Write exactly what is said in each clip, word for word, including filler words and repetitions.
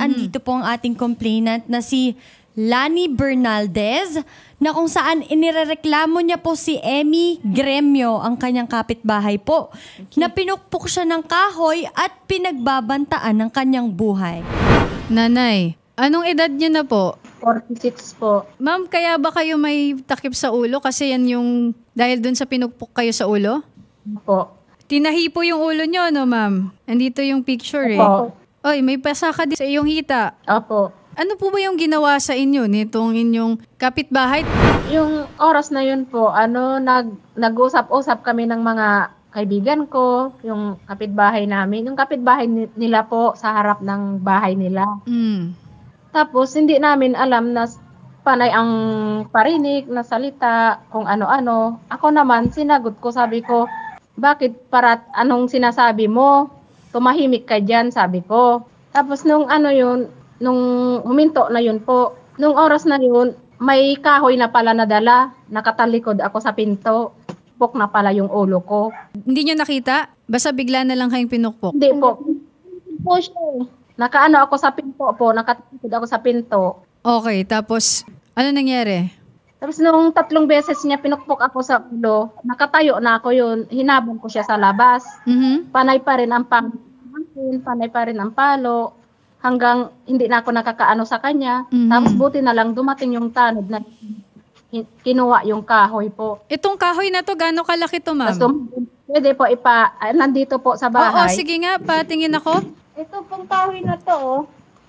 andito po ang ating complainant na si Lani Bernaldez, na kung saan inirereklamo niya po si Emmy Gremio, ang kanyang kapitbahay po, okay, na pinukpok siya ng kahoy at pinagbabantaan ng kanyang buhay. Nanay, anong edad niyo na po? forty-six po. Ma'am, kaya ba kayo may takip sa ulo? Kasi yan yung dahil dun sa pinukpok kayo sa ulo? Po. Tinahi po yung ulo niyo, no ma'am? Andito yung picture eh. Opo. Oy, may pasaka din sa iyong hita. Opo. Ano po ba yung ginawa sa inyo nitong inyong kapitbahay? Yung oras na yun po, ano, nag, nag-usap-usap kami ng mga kaibigan ko, yung kapitbahay namin. Yung kapitbahay nila po sa harap ng bahay nila. Mm. Tapos, hindi namin alam na panay ang parinig na salita, kung ano-ano. Ako naman, sinagot ko, sabi ko, bakit parat anong sinasabi mo? Tumahimik ka dyan, sabi ko. Tapos, nung ano yun, nung huminto na yun po, nung oras na yun, may kahoy na pala nadala, nakatalikod ako sa pinto, pok na pala yung ulo ko. Hindi nyo nakita? Basta bigla na lang kayong pinukpok? Hindi po. Po siya. Nakaano ako sa pinto po, nakatalikod ako sa pinto. Okay, tapos ano nangyari? Tapos nung tatlong beses niya pinukpok ako sa ulo, nakatayo na ako yun, hinabol ko siya sa labas. Mm-hmm. Panay pa rin ang pang, panay pa rin ang palo. Hanggang hindi na ako nakakaano sa kanya. Mm-hmm. Tapos buti na lang dumating yung tanod na kinuha yung kahoy po. Itong kahoy na to, gaano kalaki to, ma'am? Tapos pwede po ipa, nandito po sa bahay. Oo, sige nga, patingin ako. Ito pong kahoy na to, oh.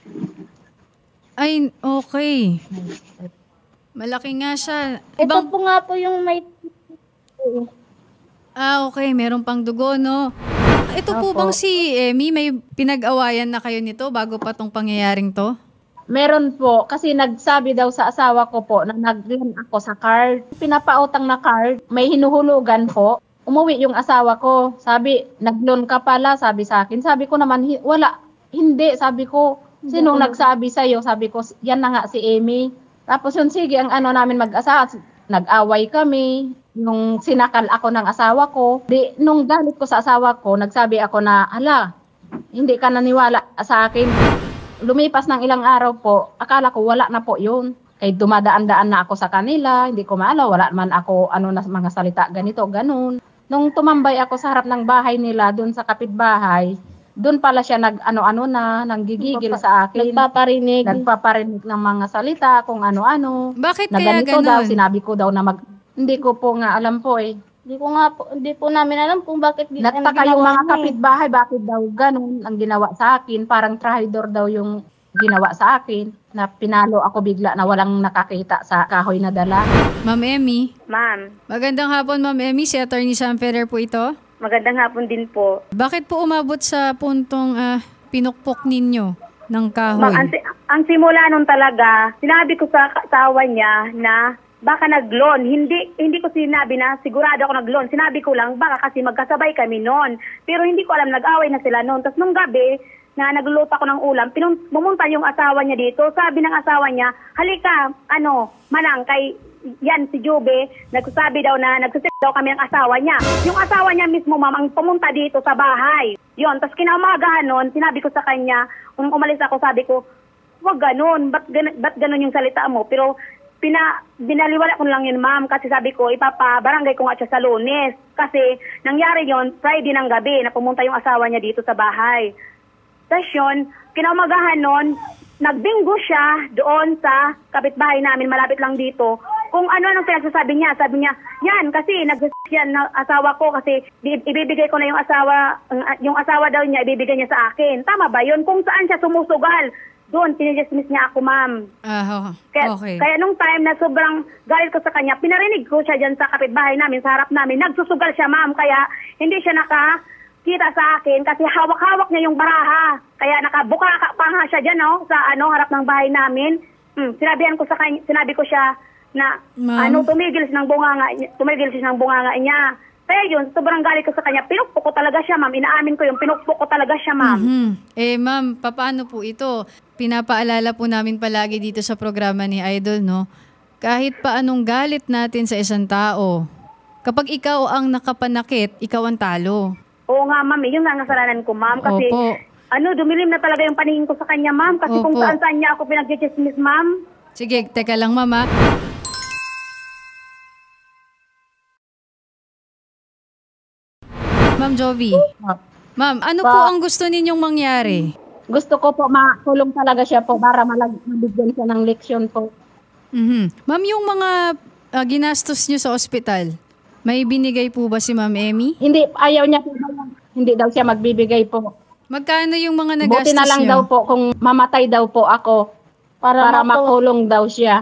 Ay, okay. Malaki nga siya. Ibang... Ito po nga po yung may... Ah, okay. Meron pang dugo, no? Ito po Opo. Bang si Emmy, may pinag-awayan na kayo nito bago pa tong pangyayaring to? Meron po. Kasi nagsabi daw sa asawa ko po na nag-loan ako sa card. Pinapautang na card, may hinuhulugan po. Umuwi yung asawa ko. Sabi, nag-loan ka pala, sabi sa akin. Sabi ko naman, wala. Hindi, sabi ko. Sinong nagsabi sa'yo? Sabi ko, yan na nga si Emmy. Tapos yun, sige, ang ano namin mag-asawa, nag-away kami. Nung sinakal ako ng asawa ko, di, nung galit ko sa asawa ko, nagsabi ako na, hala, hindi ka naniwala sa akin. Lumipas ng ilang araw po, akala ko wala na po yun. Kaya dumadaan-daan na ako sa kanila, hindi ko maalaw, wala man ako ano na mga salita, ganito, ganun. Nung tumambay ako sa harap ng bahay nila, doon sa kapitbahay, doon pala siya nag ano-ano na, nanggigigil sa akin. Nagpaparinig. Nagpaparinig ng mga salita, kung ano-ano. Bakit na kaya ganito ganun? daw, sinabi ko daw na mag... Hindi ko po nga alam po eh. Hindi ko nga po, hindi po namin alam kung bakit... Nagtaka yung mga kapitbahay, bakit daw ganun ang ginawa sa akin. Parang trahidor daw yung ginawa sa akin. Na pinalo ako bigla na walang nakakita sa kahoy na dala. Ma'am Emmy. Ma'am, Magandang hapon, Ma'am Emmy. Si Attorney Sam Ferrer po ito. magandang hapon din po. Bakit po umabot sa puntong ah, pinukpok ninyo ng kahoy? Ma'am, ang, si- ang simula nun talaga, sinabi ko sa asawa niya na baka nag-loan. Hindi hindi ko sinabi na sigurado ako nag-loan. Sinabi ko lang baka kasi magkasabay kami noon. Pero hindi ko alam, nag-away na sila noon. Tapos nung gabi, na nagluluto ako ng ulam, pinun- pumunta yung asawa niya dito. Sabi ng asawa niya, halika, ano, manang, kay yan si Jube, nagsasabi daw na nagsasabi daw kami ng asawa niya. Yung asawa niya mismo, ma'am, ang pumunta dito sa bahay. Yon, tapos kinaumagahan nun, sinabi ko sa kanya, kung umalis ako, sabi ko, wag ganun, ba't, gan- ba't ganun yung salita mo? Pero pina, binaliwala ko lang yun, ma'am, kasi sabi ko, ipapabarangay ko nga siya sa Lunes. Kasi nangyari yon Friday ng gabi, na pumunta yung asawa niya dito sa bahay. Tapos yun, kinaumagahan nun, nagbinggo siya doon sa kapitbahay namin, malapit lang dito, kung ano-anong pinagsasabi niya. Sabi niya, yan, kasi nagsasabi yan na asawa ko kasi ibibigay ko na yung asawa, yung asawa daw niya, ibibigay niya sa akin. Tama ba yun? Kung saan siya sumusugal, doon, tinidismiss niya ako, ma'am. Ah, Kaya, okay. kaya nung time na sobrang galit ko sa kanya, pinarinig ko siya dyan sa kapitbahay namin, sa harap namin, nagsusugal siya, ma'am, kaya hindi siya naka... kita sa akin kasi hawak-hawak niya yung baraha. Kaya nakabuka pa nga siya diyan, no, sa ano harap ng bahay namin. Hmm, sinabihan ko sa kanya, sinabi ko siya na ano tumigil siya ng bunganga, tumigil siya ng bunganga niya. Kaya yun, sobrang galit ko sa kanya. Pinukpok ko talaga siya, ma'am. Inaamin ko yung pinukpok ko talaga siya, ma'am. Mm-hmm. Eh, ma'am, paano po ito? Pinapaalala po namin palagi dito sa programa ni Idol, no? Kahit pa anong galit natin sa isang tao, kapag ikaw ang nakapanakit, ikaw ang talo. Oo nga, ma'am. Yun nga ang kasalanan ko, ma'am. Kasi Opo. ano, dumilim na talaga yung paningin ko sa kanya, ma'am. Kasi kung Opo. saan-saan niya ako pinag-chismis, ma'am. Sige, teka lang, ma'am, ha? Ma'am Jovi. Ma'am, ano po ang gusto ninyong mangyari? Gusto ko po makulong talaga siya po para malag- mabigyan siya ng leksyon po. Mhm. Ma'am, yung mga ah, ginastos niyo sa ospital, may binigay po ba si Ma'am Emmy? Hindi, ayaw niya po. Hindi daw siya magbibigay po. Magkano yung mga nagastos Buti na lang niyo? daw po kung mamatay daw po ako para, para makulong daw siya.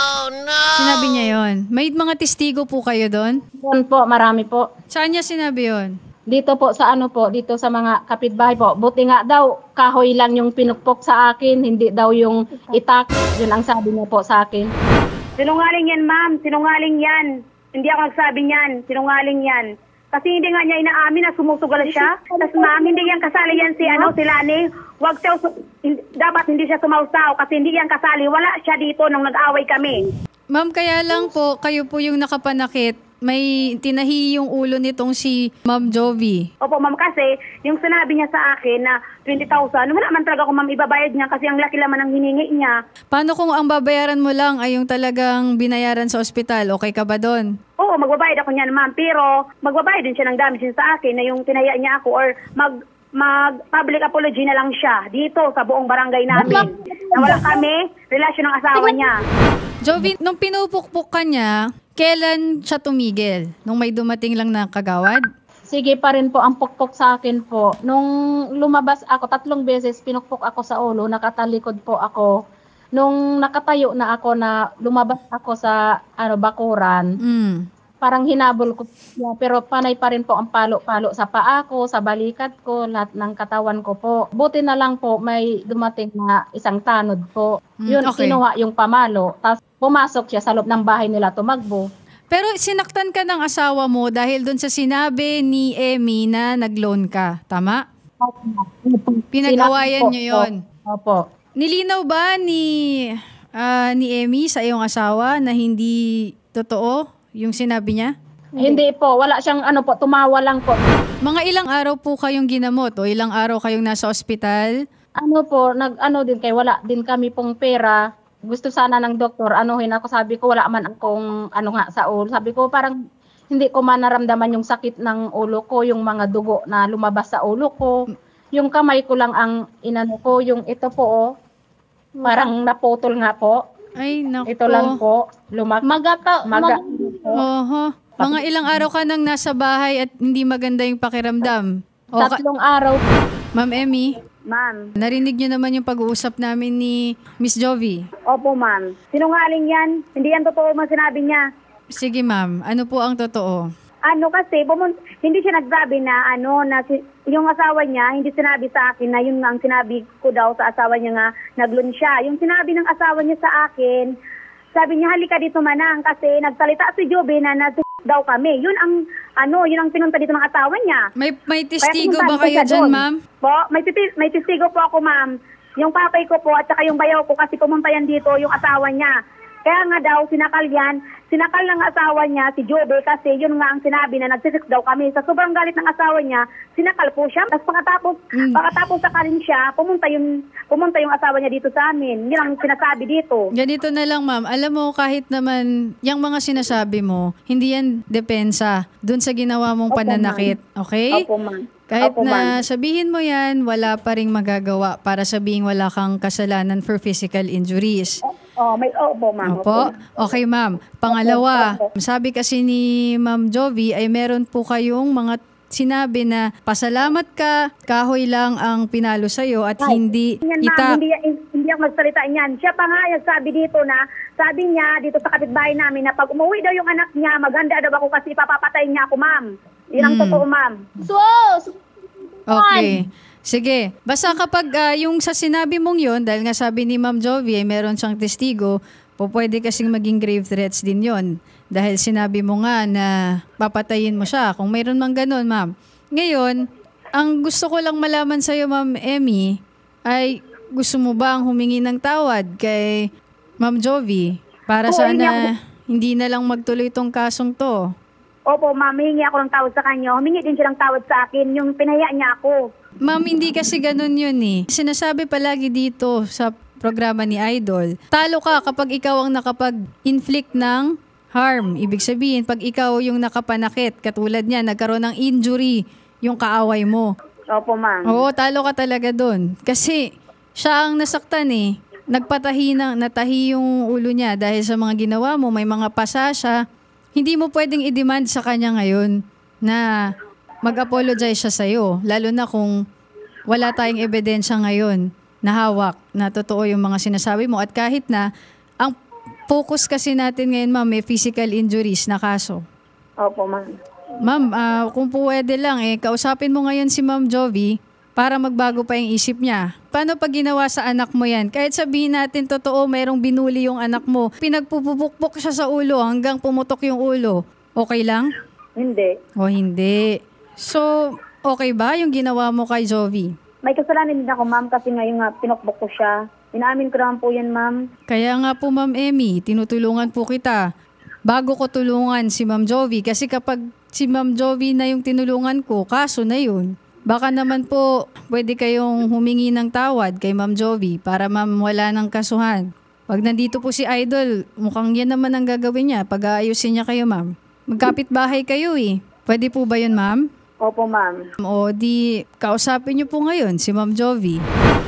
Sinabi niya yon. May mga testigo po kayo doon? Yun po, marami po. Saan niya sinabi yon? Dito po sa ano po, dito sa mga kapitbahay po. Buti nga daw, kahoy lang yung pinukpok sa akin, hindi daw yung itak. Yun ang sabi niya po sa akin. Sinungaling yan, ma'am. Sinungaling yan. Hindi ako nagsabi niyan. Sinungaling yan. Kasi hindi nga niya inaamin na sumusugal siya. Tapos ma'am, hindi yan kasali yan si, ano, si Lani. Wag siya, su- hin- dapat hindi siya sumausaw kasi hindi yan kasali. Wala siya dito nung nag-away kami. Ma'am, kaya lang po, kayo po yung nakapanakit. May tinahi yung ulo nitong si Ma'am Jovi. Opo, ma'am, kasi yung sinabi niya sa akin na twenty thousand, wala man talaga ako, ma'am, ibabayad niya kasi ang laki laman ng hiningi niya. Paano kung ang babayaran mo lang ay yung talagang binayaran sa ospital? Okay ka ba doon? Oo, magbabayad ako niyan, ma'am, pero magbabayad din siya ng damage sa akin na yung tinaya niya ako or mag mag public apology na lang siya dito sa buong barangay namin. Na wala kami, relasyon ng asawa niya. Jovi, nung pinupukpuk ka niya, kailan siya tumigil? Nung may dumating lang na kagawad? Sige pa rin po ang pukpok sa akin po. Nung lumabas ako, tatlong beses pinukpok ako sa ulo, nakatalikod po ako. Nung nakatayo na ako na lumabas ako sa ano bakuran, Mm. parang hinabol ko siya, pero panay pa rin po ang palo-palo sa paa ko, sa balikat ko, lahat ng katawan ko po. Buti na lang po may dumating na isang tanod po. Mm, Yun, okay. kinuha yung pamalo. Tapos pumasok siya sa loob ng bahay nila, tumagbo. Pero sinaktan ka ng asawa mo dahil doon sa sinabi ni Emmy na nag-loan ka. Tama? Pinag-awayan Sinabi po, niyo yun. Opo. Nilinaw ba ni ah, ni Emmy sa iyong asawa na hindi totoo yung sinabi niya? Hindi po, wala siyang ano po, tumawa lang po. Mga ilang araw po kayong ginamot o ilang araw kayong nasa ospital? Ano po, nag ano din kay wala din kami pong pera. Gusto sana ng doktor, anuhin ako, sabi ko wala man akong ano nga sa ulo. Sabi ko parang hindi ko man naramdaman yung sakit ng ulo ko, yung mga dugo na lumabas sa ulo ko. Yung kamay ko lang ang inano ko, yung ito po oh, parang naputol nga po. Ay, naku. Ito lang po, lumak. Maga pa, maga. Oho. Mga ilang araw ka nang nasa bahay at hindi maganda yung pakiramdam. O, ka- Tatlong araw. Ma'am Emmy, Ma'am. narinig niyo naman yung pag-uusap namin ni Miss Jovi. Opo, ma'am. Sinungaling yan. Hindi yan totoo man sinabi niya. Sige ma'am, ano po ang totoo? Ano kasi, bumun- hindi siya nagsabi na ano, na si- yung asawa niya, hindi sinabi sa akin na yun nga ang sinabi ko daw sa asawa niya nga, naglun siya. Yung sinabi ng asawa niya sa akin, sabi niya, halika dito manang kasi nagsalita si Joby na nag daw kami. Yun ang, ano, yun ang pinunta dito ng asawa niya. May may Kaya testigo pumuntahan ba ko kayo siya dyan doon. ma'am? Po, may, titi- may testigo po ako, ma'am. Yung papay ko po at saka yung bayaw ko kasi pumunta yan dito yung asawa niya. Kaya nga daw, sinakal yan. Sinakal ng asawa niya, si Jobe, kasi yun nga ang sinabi na nagsisik daw kami. Sa sobrang galit ng asawa niya, sinakal po siya. Tapos pagkatapos, Mm. pagkatapos sakalin siya, pumunta yung, pumunta yung asawa niya dito sa amin. Yun ang sinasabi dito. Ganito na lang ma'am, alam mo kahit naman yung mga sinasabi mo, hindi yan depensa dun sa ginawa mong Opo, pananakit. Okay? Opo, ma'am. Kahit Opo, na ma'am. sabihin mo yan, wala pa ring magagawa para sabihin wala kang kasalanan for physical injuries. Oh, may opo, ma'am. Opo. Okay, ma'am. Pangalawa, sabi kasi ni Ma'am Jovi ay meron po kayong mga sinabi na pasalamat ka, kahoy lang ang pinalo sa'yo at hindi Yan, ma'am, itak. hindi, hindi ako magsalita niyan. Siya pa nga nagsabi dito na, sabi niya dito sa kapitbahay namin na pag umuwi daw yung anak niya, maganda daw ako kasi ipapapatay niya ako, ma'am. Yun ang Mm. totoo, ma'am. Sus! Okay. Sige. Basta kapag ah, yung sa sinabi mong yon, dahil nga sabi ni Ma'am Jovi ay meron siyang testigo, po pwede kasing maging grave threats din yon. Dahil sinabi mo nga na papatayin mo siya. Kung mayroon mang ganun, ma'am. Ngayon, ang gusto ko lang malaman sa'yo, Ma'am Emmy, ay gusto mo ba ang humingi ng tawad kay Ma'am Jovi para Oo, hindi sana hindi na lang magtuloy tong kasong to? Opo, ma'am, hihingi ako ng tawad sa kanya. Humingi din siya ng tawad sa akin, yung pinaya niya ako. Ma'am, hindi kasi ganun yun eh. Sinasabi palagi dito sa programa ni Idol, talo ka kapag ikaw ang nakapag-inflict ng harm. Ibig sabihin, pag ikaw yung nakapanakit, katulad niya, nagkaroon ng injury yung kaaway mo. Opo, ma'am. Oo, talo ka talaga doon. Kasi siya ang nasaktan eh. Nagpatahi na, natahi yung ulo niya dahil sa mga ginawa mo, may mga pasa siya. Hindi mo pwedeng i-demand sa kanya ngayon na mag-apologize siya sa'yo. Lalo na kung wala tayong ebidensya ngayon na hawak na totoo yung mga sinasabi mo. At kahit na, ang focus kasi natin ngayon, ma'am, may physical injuries na kaso. Opo, ma'am. Ma'am, ah, kung pwede lang, eh, kausapin mo ngayon si Ma'am Jovi para magbago pa yung isip niya. Paano pag ginawa sa anak mo yan? Kahit sabihin natin totoo, mayroong binuli yung anak mo, pinagpupupukpok siya sa ulo hanggang pumutok yung ulo. Okay lang? Hindi. O hindi. So, okay ba yung ginawa mo kay Jovi? May kasalanan din ako, ma'am, kasi ngayon nga pinokbok ko siya. Inaamin ko naman po yan, ma'am. Kaya nga po, Ma'am Emmy, tinutulungan po kita. Bago ko tulungan si Ma'am Jovi, kasi kapag si Ma'am Jovi na yung tinulungan ko, kaso na yun. Baka naman po, pwede kayong humingi ng tawad kay Ma'am Jovi para ma'am wala ng kasuhan. Pag nandito po si Idol, mukhang yan naman ang gagawin niya. Pag-aayusin niya kayo, ma'am. Magkapit-bahay kayo eh. Pwede po ba yun, ma'am? Opo, ma'am. O di, kausapin niyo po ngayon si Ma'am Jovi.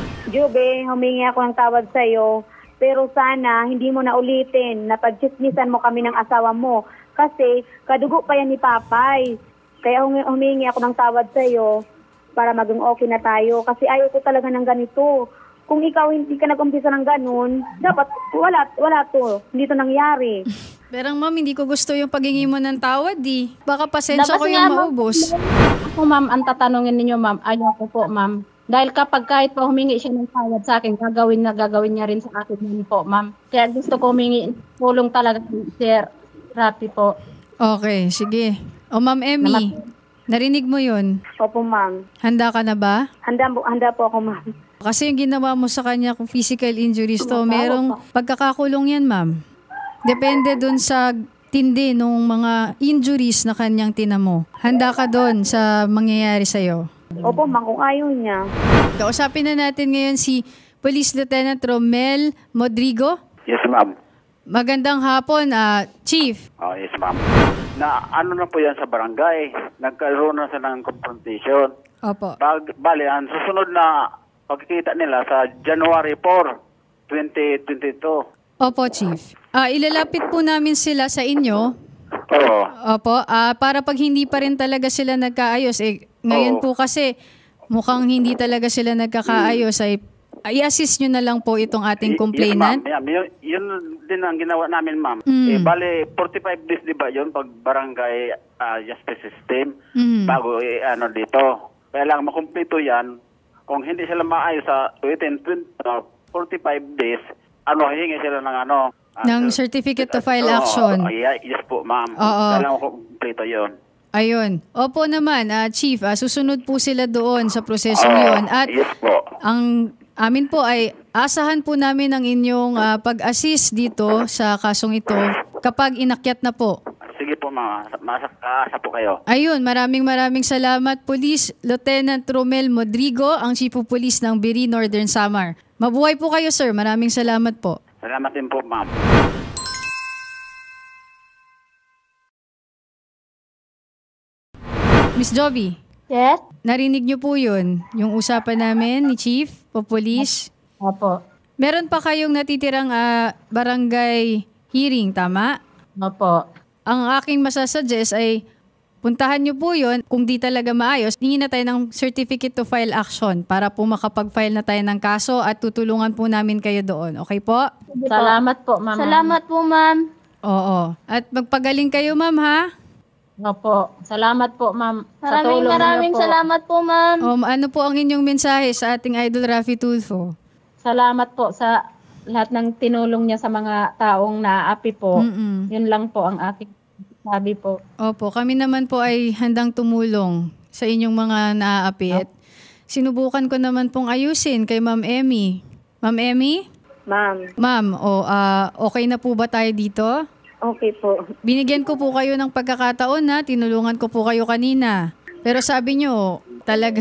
Jube, humingi ako ng tawad sa'yo. Pero sana, hindi mo na ulitin na pagchismisan mo kami ng asawa mo. Kasi, kadugo pa yan ni Papay. Kaya humingi ako ng tawad sa'yo para maging okay na tayo. Kasi ayaw ko talaga ng ganito. Kung ikaw hindi ka nag-umpisa ng ganun, dapat wala, wala to. Hindi to nangyari. Pero ma'am, hindi ko gusto yung paghingi mo ng tawad di. Baka pasensya Dapat ko nga, yung ma'am. maubos. Ako, ma'am, ang tatanungin ninyo, ma'am, ayaw ko po, ma'am. Dahil kapag kahit po humingi siya ng tawad sa akin, gagawin na gagawin niya rin sa akin yun po, ma'am. Kaya gusto ko humingi tulong talaga, Sir Rafi po. Okay, sige. O Ma'am Emmy, narinig mo yun? Opo, ma'am. Handa ka na ba? Handa, handa po ako, ma'am. Kasi yung ginawa mo sa kanya kung physical injuries to, merong pagkakakulong yan, ma'am. Depende dun sa tindi ng mga injuries na kanyang tinamo. Handa ka dun sa mangyayari sa'yo. Opo, ma'am, kung ayaw niya. Kausapin na natin ngayon si Police Lieutenant Romel Modrigo. Yes, ma'am. Magandang hapon, ah, Chief. Oh, yes, ma'am. Na ano na po yan sa barangay. Nagkaroon na sila ng confrontation. Opo. Bag, bali, ang susunod na pagkikita nila sa January fourth, twenty twenty-two. Opo, Chief. Ah, ilalapit po namin sila sa inyo. Oo. Opo, ah, para pag hindi pa rin talaga sila nagkaayos, eh, ngayon Oo. po kasi mukhang hindi talaga sila nagkakaayos, ay i-assist nyo na lang po itong ating complainant. Yes, ma'am. Yeah, yun, yun din ang ginawa namin, ma'am. Mm. Eh, bali, forty-five days, di ba yun, pag barangay ah, justice system, Mm. bago eh, ano dito. Kaya lang makumpleto yan. Kung hindi sila maayos sa within twenty, uh, forty-five days, ano, hingi sila ng ano, ah, Ng certificate to file Oo, action. yeah, yes po, ma'am. Oo. Kailangan ko kumpleto yun. Ayun. Opo naman, ah, Chief, ah, susunod po sila doon sa prosesong Oo, yon. At yes po. ang amin po ay asahan po namin ang inyong ah, pag-assist dito sa kasong ito kapag inakyat na po. Sige po, ma'am. Masakaasa po kayo. Ayun, maraming maraming salamat, Police Lieutenant Romel Modrigo, ang Chief of Police ng Biri, Northern Samar. Mabuhay po kayo, sir. Maraming salamat po. Salamat din po, ma'am. Miss Jovi, Yes? narinig niyo po yun, yung usapan namin ni Chief of Police. Opo. Meron pa kayong natitirang ah, barangay hearing, tama? Opo. Ang aking masasuggest ay puntahan niyo po yun. Kung di talaga maayos, hingin na tayo ng certificate to file action para po makapag-file na tayo ng kaso at tutulungan po namin kayo doon. Okay po? Salamat po, ma'am. Salamat po, ma'am. Oo. At magpagaling kayo, ma'am, ha? Opo. Salamat po, ma'am. Sa Maraming tulong maraming niyo po. salamat po, ma'am. Um, ano po ang inyong mensahe sa ating idol Rafi Tulfo? Salamat po sa lahat ng tinulong niya sa mga taong naaapi po. Mm-mm. Yun lang po ang aking sabi po. Opo, kami naman po ay handang tumulong sa inyong mga naaapi. At sinubukan ko naman pong ayusin kay Ma'am Emmy. Ma'am Emmy? Ma'am, Ma'am, o ah, okay na po ba tayo dito? okay po. Binigyan ko po kayo ng pagkakataon na tinulungan ko po kayo kanina. Pero sabi nyo, talagang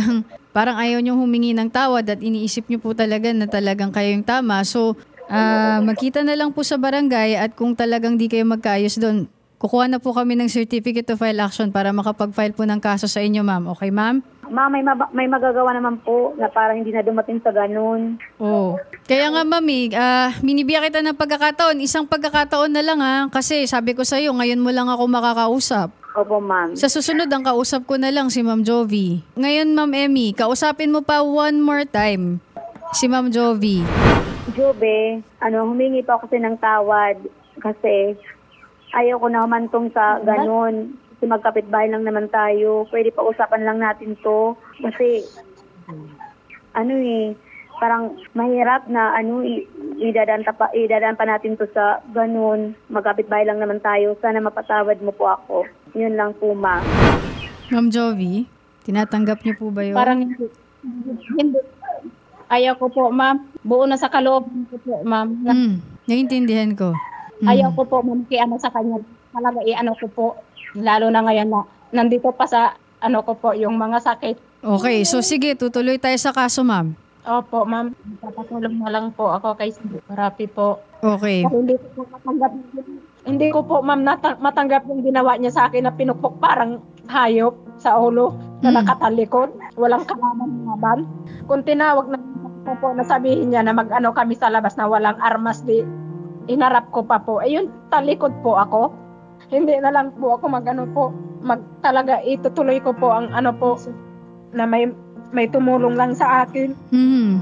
parang ayaw niyong humingi ng tawad at iniisip niyo po talaga na talagang kayo yung tama. So, ah, magkita na lang po sa barangay at kung talagang di kayo magkaayos doon, kukuha na po kami ng certificate to file action para makapag-file po ng kaso sa inyo, ma'am. Okay, ma'am? Ma'am, may, mab- may magagawa naman po na parang hindi na dumating sa ganun. Oo. Kaya nga, mami, ah, minibigyan kita ng pagkakataon. Isang pagkakataon na lang, ha? Kasi sabi ko sa'yo, ngayon mo lang ako makakausap. Opo, ma'am. Sa susunod, ang kausap ko na lang si Ma'am Jovi. Ngayon, Ma'am Emmy, kausapin mo pa one more time si Ma'am Jovi. Jobe, ano, humingi pa ako kasi ng tawad kasi ayaw ko na humantong sa ganun. Kasi magkapitbahay lang naman tayo. Pwede pa usapan lang natin to. Kasi, ano eh, parang mahirap na ano, i- idadaan, pa, idadaan pa natin to sa ganun. Magkapitbahay lang naman tayo. Sana mapatawad mo po ako. Yun lang po, ma'am. Ma'am Jovi, tinatanggap niyo po ba yun? Parang hindi. hindi. Ayaw ko po, ma'am. Buo na sa kalooban ko po, ma'am. Hmm, naiintindihan ko. Hmm. Ayaw ko po, ma'am, kaya ano sa kanya. Talaga, i-ano ko po. Lalo na ngayon na nandito pa sa, ano ko po, yung mga sakit. Okay, so sige, tutuloy tayo sa kaso, ma'am. Opo, ma'am. Papatulong na lang po ako kay Rapi po. Okay. Kasi hindi ko po matanggap. Hindi ko po, ma'am, nata- matanggap yung ginawa niya sa akin na pinukpok parang hayop sa ulo na Mm. nakatalikod. Walang kalaman ng laban. Kung tinawag na po po na sabihin niya na mag-ano kami sa labas na walang armas, di inarap ko pa po. Ayun, talikod po ako. Hindi na lang po ako mag-ano po. Mag, talaga itutuloy ko po ang ano po na may may tumulong lang sa akin. Hmm.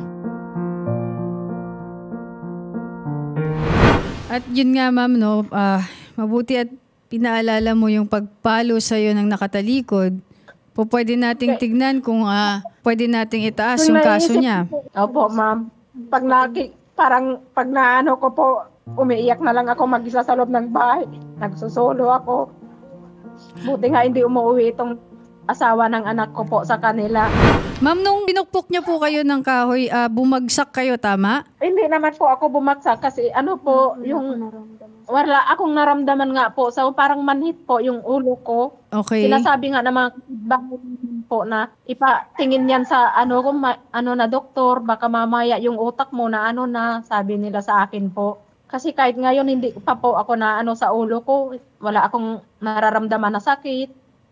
At yun nga, ma'am, no, ah, mabuti at pinaalala mo yung pagpalo sa'yo ng nakatalikod. Po pwede nating tignan kung ah, pwede nating itaas yung kaso naisip niya. ko- Opo, ma'am. Pag naki, parang pag naano ko po, umiiyak na lang ako mag-isa sa loob ng bahay. Nagsusolo ako. Buti nga hindi umuwi itong asawa ng anak ko po sa kanila. Ma'am, nung binukpok niya po kayo ng kahoy, ah, bumagsak kayo, tama? Hindi naman po ako bumagsak kasi ano po, yung wala akong naramdaman nga po. So parang manhit po yung ulo ko. Okay. Sinasabi nga ng mga kapitbahay po na ipatingin yan sa ano kung ma- ano na doktor, baka mamaya yung utak mo na ano na, sabi nila sa akin po. Kasi kahit ngayon hindi pa po ako na ano sa ulo ko, wala akong nararamdaman na sakit.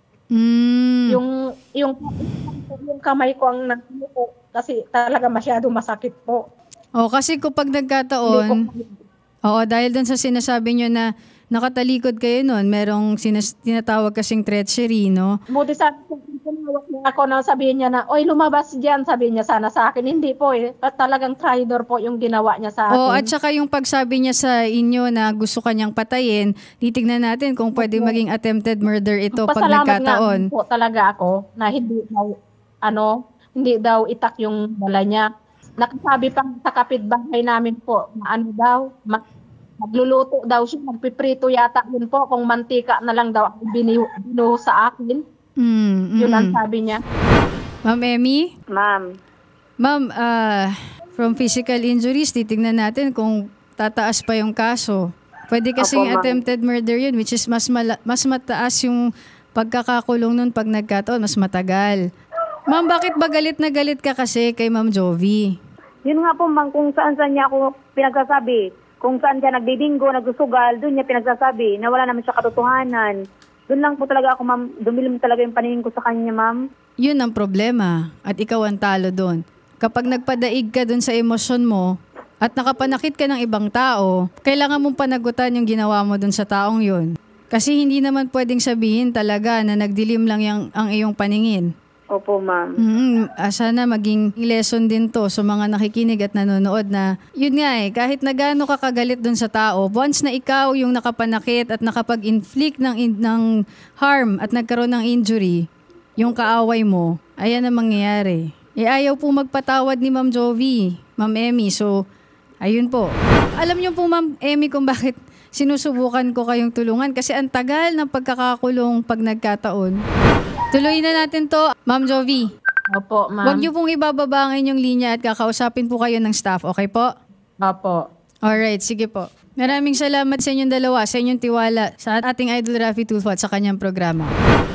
Mm. Yung yung yung kamay ko ang nagluko kasi talaga masyado masakit po. Oh, kasi kapag Hindi nagkataon, ko, oo, dahil dun sa sinasabi nyo na nakatalikod kayo nun, merong sinas- tinatawag kasing treachery, no? buti sa tinawag niya ako na sabihin niya na, oy lumabas diyan, sabi niya sana sa akin. Hindi po eh. Talagang traitor po yung ginawa niya sa akin. Oo, at saka yung pagsabi niya sa inyo na gusto kanyang patayin, titignan natin kung pwede maging attempted murder ito pag Pasalamat nagkataon. nga po talaga ako na hindi daw, ano, hindi daw itak yung bala niya. Nakasabi pa sa kapitbahay namin po na ano daw, ma- magluluto daw siya, magpiprito yata yun po, kung mantika na lang daw binu, binu sa akin. Mm, Yun ang mm. sabi niya. Ma'am Emmy? Ma'am. Ma'am, ah, from physical injuries, titignan natin kung tataas pa yung kaso. Pwede kasing Opo, ma'am. attempted murder yun, which is mas, mala- mas mataas yung pagkakakulong nun pag nagkataon, mas matagal. Ma'am, bakit ba galit na galit ka kasi kay Ma'am Jovi? Yun nga po, ma'am, kung saan-saan niya ako pinagsasabi. Kung saan siya nagbibingo, nagsusugal, doon niya pinagsasabi na wala naman siya katotohanan. Doon lang po talaga ako, ma'am, dumilim talaga yung paningin ko sa kanya, ma'am. Yun ang problema at ikaw ang talo doon. Kapag nagpadaig ka doon sa emosyon mo at nakapanakit ka ng ibang tao, kailangan mong panagutan yung ginawa mo doon sa taong yun. Kasi hindi naman pwedeng sabihin talaga na nagdilim lang yung, ang iyong paningin. Opo, ma'am. Mm, ah, sana maging lesson din to sa mga nakikinig at nanonood na yun nga eh, kahit na gaano ka kagalit dun sa tao, once na ikaw yung nakapanakit at nakapag-inflict ng, in- ng harm at nagkaroon ng injury, yung kaaway mo, ayan ang mangyayari. Eh ayaw po magpatawad ni Ma'am Jovi, Ma'am Emmy, so ayun po. Alam niyo po Ma'am Emmy kung bakit sinusubukan ko kayong tulungan kasi ang tagal ng pagkakakulong pag nagkataon. Tuloy na natin to, Ma'am Jovi. Opo, ma'am. Huwag niyo pong ibababa ang inyong linya at kakausapin po kayo ng staff, okay po? Opo. Alright, sige po. Maraming salamat sa inyong dalawa, sa inyong tiwala, sa ating Idol Rafi Tulfo at sa kanyang programa.